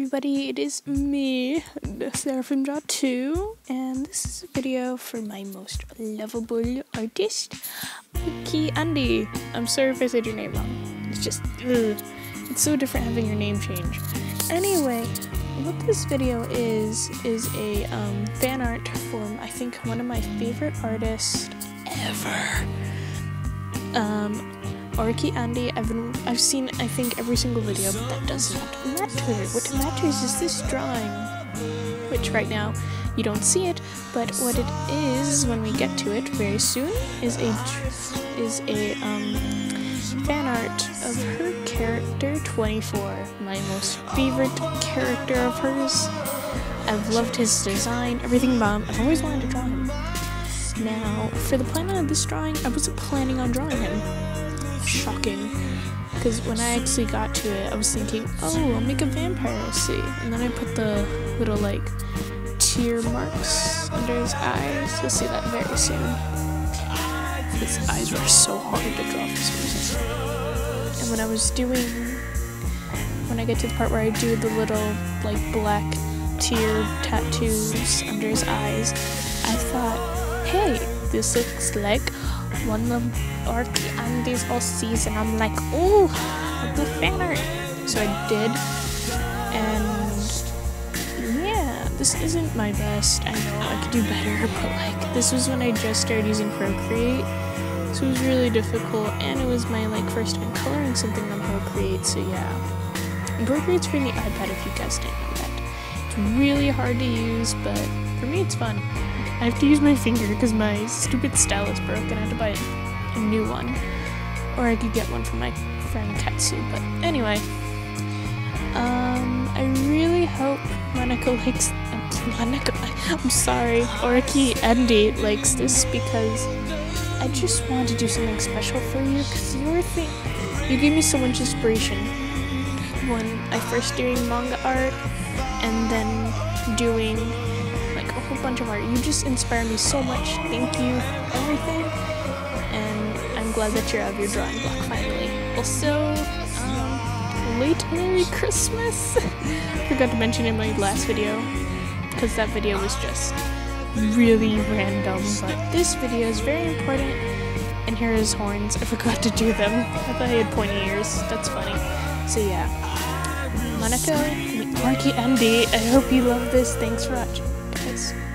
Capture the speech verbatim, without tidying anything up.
everybody, it is me, Seraphim two, and this is a video for my most lovable artist, OkiagariAndie. I'm sorry if I said your name wrong. It's just, ugh. It's so different having your name change. Anyway, what this video is, is a um, fan art from, I think, one of my favorite artists ever. Um, OkiagariAndie. I've been, I've seen, I think, every single video, but that does not matter. What matters is this drawing, which right now you don't see it, but what it is when we get to it very soon is a is a um, fan art of her character twenty-four, my most favorite character of hers. I've loved his design, everything about him. I've always wanted to draw him. Now, for the plan of this drawing, I wasn't planning on drawing him. Shocking, because when I actually got to it, I was thinking, oh, I'll make a vampire see, and then I put the little like tear marks under his eyes. You'll see that very soon. His eyes were so hard to draw for some reason. And when I was doing, when I get to the part where I do the little like black tear tattoos under his eyes, I thought, hey, this looks like one of OkiagariAndie's all season. I'm like, oh, I'll do fan art. So I did, and yeah, this isn't my best. I know I could do better, but like, this was when I just started using Procreate, so it was really difficult, and it was my like first time coloring something on Procreate. So yeah, and Procreate's for the iPad if you guys didn't know that. It's really hard to use, but for me it's fun. I have to use my finger because my stupid stylus broke and I had to buy a new one. Or I could get one from my friend Katsu. But anyway, um, I really hope Monica likes, uh, Monica, I'm sorry, OkiagariAndie likes this, because I just wanted to do something special for you, because your thing, you gave me so much inspiration when I first doing manga art and then doing a whole bunch of art. You just inspire me so much. Thank you for everything, and I'm glad that you're out of your drawing block finally. Also, um, late Merry Christmas! Forgot to mention in my last video, because that video was just really random, but this video is very important, and here are his horns. I forgot to do them. I thought he had pointy ears. That's funny. So yeah, Monica, OkiagariAndie, I hope you love this. Thanks for watching, guys.